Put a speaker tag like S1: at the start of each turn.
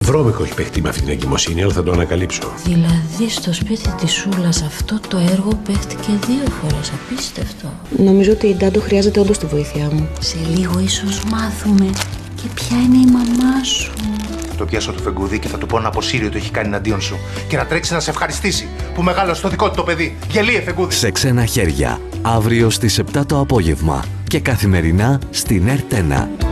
S1: Βρώμικο έχει παιχτεί με αυτή την εγκυμοσύνη, αλλά θα το ανακαλύψω.
S2: Δηλαδή στο σπίτι της Σούλας αυτό το έργο παίχτηκε 2 φορές. Απίστευτο.
S3: Νομίζω ότι η Ντάντο χρειάζεται όντως τη βοήθειά μου.
S2: Σε λίγο ίσως μάθουμε και ποια είναι η μαμά σου.
S4: Το πιάσω το φεγγουδί και θα του πω να αποσύρει ότι έχει κάνει εναντίον σου. Και να τρέξει να σε ευχαριστήσει που μεγάλωσε το δικό του το παιδί. Γελίε, φεγγούδι.
S5: Σε ξένα χέρια. Αύριο στις 7 το απόγευμα. Και καθημερινά στην ΕΡΤ1.